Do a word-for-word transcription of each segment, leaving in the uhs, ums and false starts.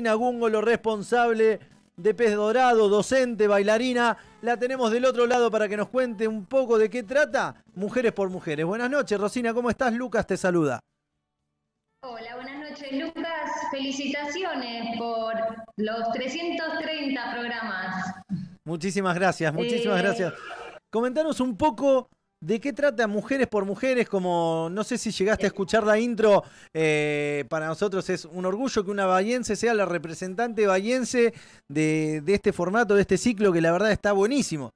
Rosina Gúngolo, responsable de Pez Dorado, docente, bailarina. La tenemos del otro lado para que nos cuente un poco de qué trata Mujeres por Mujeres. Buenas noches, Rosina, ¿cómo estás? Lucas te saluda. Hola, buenas noches, Lucas. Felicitaciones por los trescientos treinta programas. Muchísimas gracias, muchísimas Eh, gracias. Comentanos un poco de qué trata Mujeres por Mujeres, como no sé si llegaste a escuchar la intro, eh, para nosotros es un orgullo que una bahiense sea la representante bahiense de, de este formato, de este ciclo, que la verdad está buenísimo.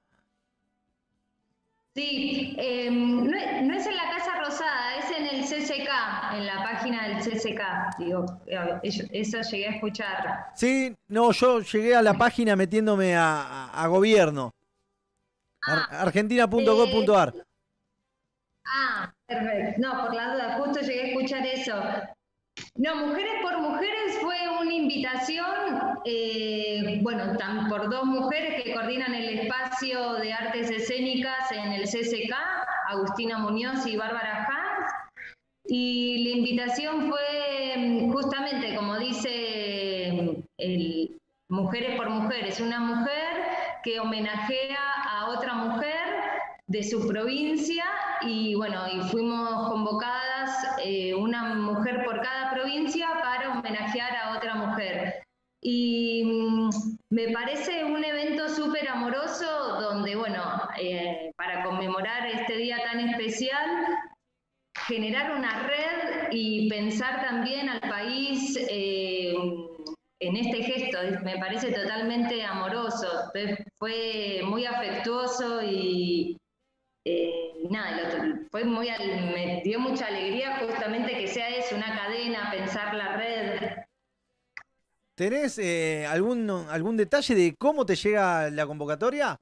sí, eh, no, es, no es en la Casa Rosada, es en el C C K, en la página del C C K. Digo, eso, eso llegué a escuchar. Sí, no, yo llegué a la página metiéndome a, a, a gobierno, ar, Ah, argentina punto gov punto eh, ar. ah, perfecto. No, por la duda, justo llegué a escuchar eso. No, Mujeres por Mujeres fue una invitación, eh, bueno, tan, por dos mujeres que coordinan el espacio de artes escénicas en el C C K, Agustina Muñoz y Bárbara Hans, y la invitación fue justamente, como dice el Mujeres por Mujeres, una mujer que homenajea a otra mujer de su provincia y bueno, y fuimos convocadas eh, una mujer por cada provincia para homenajear a otra mujer. Y mmm, me parece un evento súper amoroso donde, bueno, eh, para conmemorar este día tan especial, generar una red y pensar también al país eh, en este gesto, me parece totalmente amoroso, fue muy afectuoso y eh, nada, lo, fue muy, me dio mucha alegría justamente que sea eso, una cadena, pensar la red. ¿Tenés eh, algún, algún detalle de cómo te llega la convocatoria?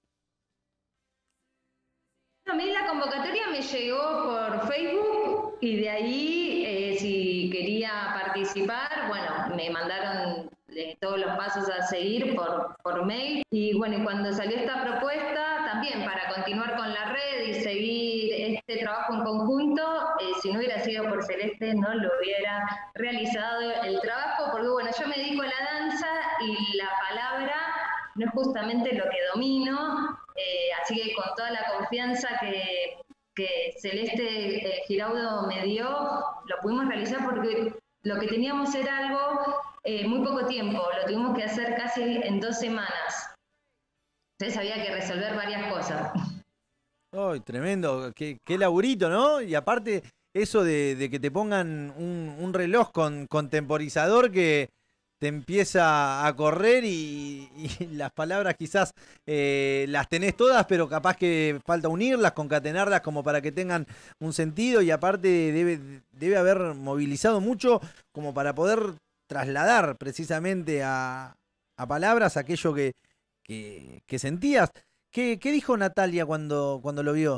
A mí la convocatoria me llegó por Facebook y de ahí, eh, si quería participar, bueno, me mandaron eh, todos los pasos a seguir por, por mail. Y bueno, y cuando salió esta propuesta, también para continuar con la red y seguir este trabajo en conjunto, eh, si no hubiera sido por Celeste, no lo hubiera realizado el trabajo, porque bueno, yo me dedico a la danza y la palabra no es justamente lo que domino, eh, así que con toda la confianza que, que Celeste eh, Giraudo me dio, lo pudimos realizar porque lo que teníamos era algo eh, muy poco tiempo, lo tuvimos que hacer casi en dos semanas. Entonces había que resolver varias cosas. ¡Ay, tremendo! Qué, qué laburito, ¿no? Y aparte, eso de, de que te pongan un, un reloj con, con temporizador que te empieza a correr y, y las palabras quizás eh, las tenés todas, pero capaz que falta unirlas, concatenarlas como para que tengan un sentido y aparte debe, debe haber movilizado mucho como para poder trasladar precisamente a, a palabras aquello que, que, que sentías. ¿Qué, qué dijo Natalia cuando, cuando lo vio?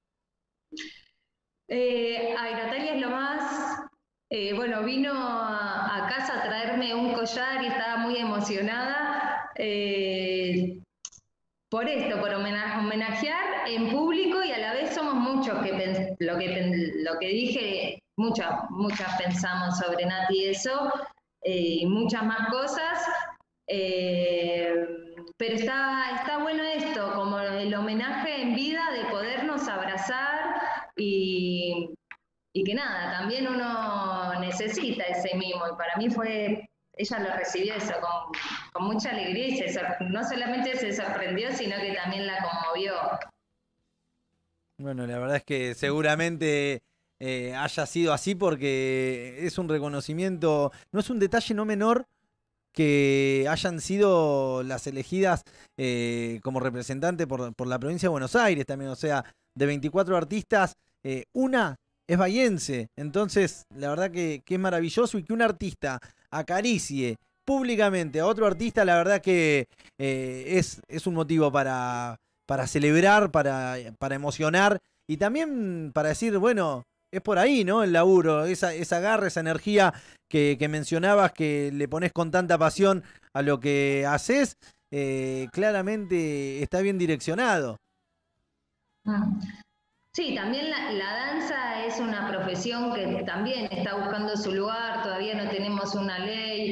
Eh, ay, Natalia es lo más. Eh, bueno, vino a, a casa a traerme un collar y estaba muy emocionada eh, por esto, por homena- homenajear en público y a la vez somos muchos que pens- lo que lo que dije, muchas, muchas pensamos sobre Nati y eso, eh, y muchas más cosas. Eh, pero está, está bueno esto, como el homenaje en vida de podernos abrazar y, y que nada, también uno necesita ese mimo y para mí fue, ella lo recibió eso con, con mucha alegría y se, no solamente se sorprendió, sino que también la conmovió. Bueno, la verdad es que seguramente eh, haya sido así porque es un reconocimiento, no es un detalle no menor que hayan sido las elegidas eh, como representante por, por la provincia de Buenos Aires también, o sea, de veinticuatro artistas, eh, una es bahiense, entonces la verdad que, que es maravilloso y que un artista acaricie públicamente a otro artista, la verdad que eh, es, es un motivo para, para celebrar, para, para emocionar y también para decir, bueno, es por ahí, ¿no? El laburo, esa, esa garra, esa energía que, que mencionabas, que le pones con tanta pasión a lo que haces, eh, claramente está bien direccionado. Mm. Sí, también la, la danza es una profesión que también está buscando su lugar, todavía no tenemos una ley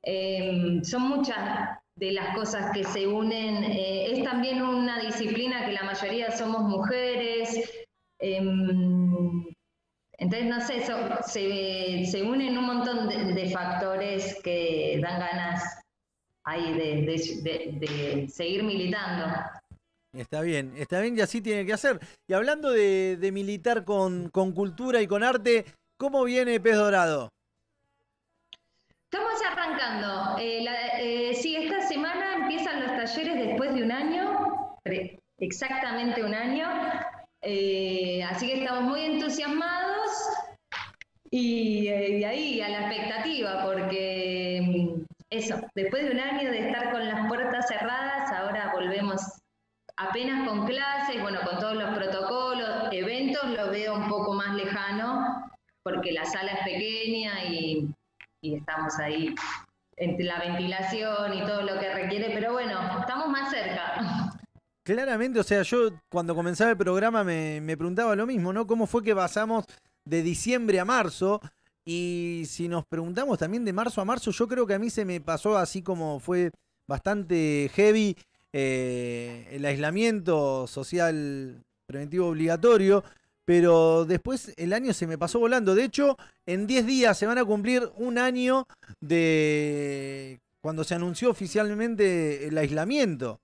Eh, son muchas de las cosas que se unen. Eh, es también una disciplina que la mayoría somos mujeres. Eh, entonces, no sé, so, se, se unen un montón de, de factores que dan ganas ahí de, de, de, de seguir militando. Está bien, está bien y así tiene que hacer. Y hablando de, de militar con, con cultura y con arte, ¿cómo viene Pez Dorado? Estamos arrancando. Eh, la, eh, sí, esta semana empiezan los talleres después de un año, exactamente un año. Eh, así que estamos muy entusiasmados y, eh, y ahí a la expectativa, porque eso, después de un año de estar con las puertas cerradas, ahora volvemos apenas con clases, bueno, con todos los protocolos, eventos lo veo un poco más lejano, porque la sala es pequeña y, y estamos ahí entre la ventilación y todo lo que requiere, pero bueno, estamos más cerca. Claramente, o sea, yo cuando comenzaba el programa me, me preguntaba lo mismo, ¿no? ¿Cómo fue que pasamos de diciembre a marzo? Y si nos preguntamos también de marzo a marzo, yo creo que a mí se me pasó así como fue bastante heavy eh, el aislamiento social preventivo obligatorio, pero después el año se me pasó volando. De hecho, en diez días se van a cumplir un año de cuando se anunció oficialmente el aislamiento.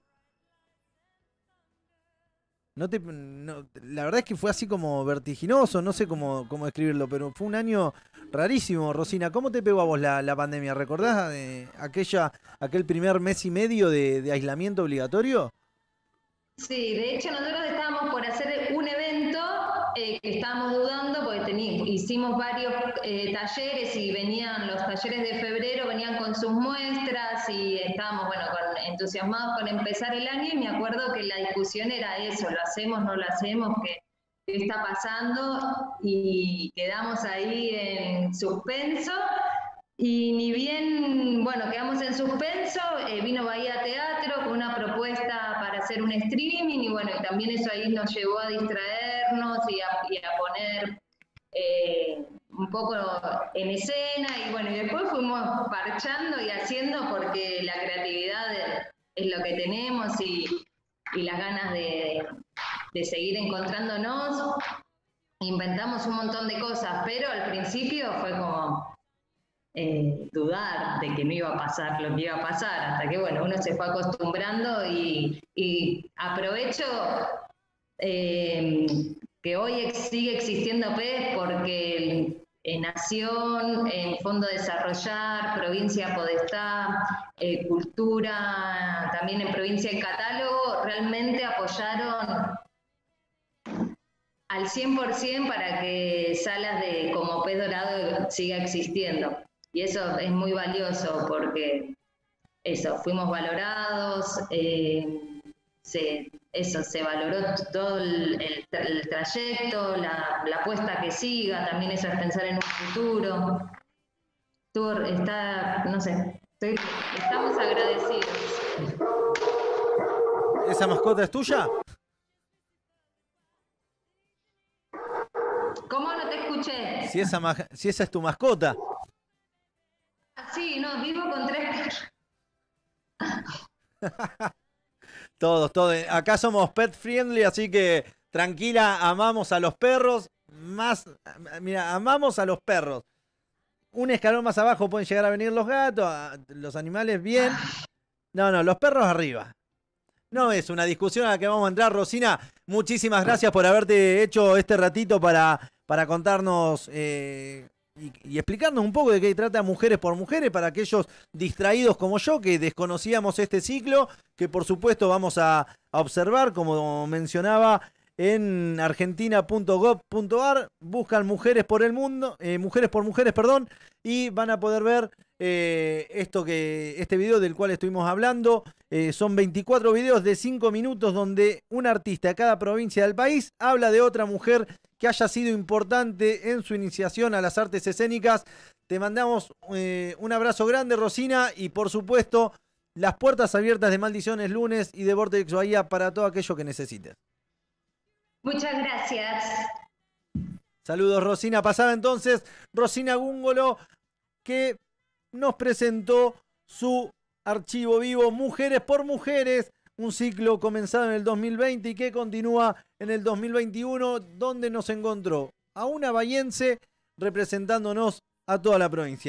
No te, no, la verdad es que fue así como vertiginoso, no sé cómo, cómo describirlo, pero fue un año rarísimo. Rosina, ¿cómo te pegó a vos la, la pandemia? ¿Recordás de aquella, aquel primer mes y medio de, de aislamiento obligatorio? Sí, de hecho nosotros estábamos por hacer un evento eh, que estábamos dudando porque tení, hicimos varios eh, talleres y venían los talleres de febrero, venían con sus muestras y estábamos bueno, con, entusiasmados con empezar el año y me acuerdo que la discusión era eso, lo hacemos, no lo hacemos, qué, qué está pasando y quedamos ahí en suspenso. Y ni bien, bueno, quedamos en suspenso, eh, vino Bahía Teatro con una propuesta para hacer un streaming y bueno, y también eso ahí nos llevó a distraernos y a, y a poner eh, un poco en escena y bueno, y después fuimos parchando y haciendo porque la creatividad es lo que tenemos y, y las ganas de, de seguir encontrándonos. Inventamos un montón de cosas, pero al principio fue como... Eh, dudar de que no iba a pasar lo que iba a pasar, hasta que bueno, uno se fue acostumbrando y, y aprovecho eh, que hoy ex, sigue existiendo P E S porque en Nación, en Fondo Desarrollar, Provincia Podestá, eh, Cultura, también en Provincia en Catálogo, realmente apoyaron al cien por ciento para que salas de como Pez Dorado siga existiendo. Y eso es muy valioso porque eso, fuimos valorados, eh, se, eso, se valoró todo el, el, el trayecto, la, la apuesta que siga, también eso es pensar en un futuro. Tú, está, no sé, estoy, estamos agradecidos. ¿Esa mascota es tuya? ¿Cómo no te escuché? Si esa, si esa es tu mascota. Sí, no, vivo con tres perros. Todos, todos. Acá somos pet friendly, así que tranquila, amamos a los perros. Más, mira, amamos a los perros. Un escalón más abajo pueden llegar a venir los gatos, los animales bien. No, no, los perros arriba. No es una discusión a la que vamos a entrar, Rosina. Muchísimas gracias por haberte hecho este ratito para, para contarnos... Eh, Y, y explicarnos un poco de qué trata Mujeres por Mujeres para aquellos distraídos como yo que desconocíamos este ciclo, que por supuesto vamos a, a observar, como mencionaba, en argentina punto gov punto ar, buscan Mujeres por el Mundo, eh, Mujeres por Mujeres, perdón, y van a poder ver eh, esto que, este video del cual estuvimos hablando. Eh, son veinticuatro videos de cinco minutos donde un artista de cada provincia del país habla de otra mujer que haya sido importante en su iniciación a las artes escénicas. Te mandamos eh, un abrazo grande, Rosina, y por supuesto, las puertas abiertas de Maldiciones Lunes y de Vortex Bahía para todo aquello que necesites. Muchas gracias. Saludos, Rosina. Pasaba entonces Rosina Gúngolo, que nos presentó su archivo vivo Mujeres por Mujeres, un ciclo comenzado en el dos mil veinte y que continúa en el dos mil veintiuno, donde nos encontró a una bahiense representándonos a toda la provincia.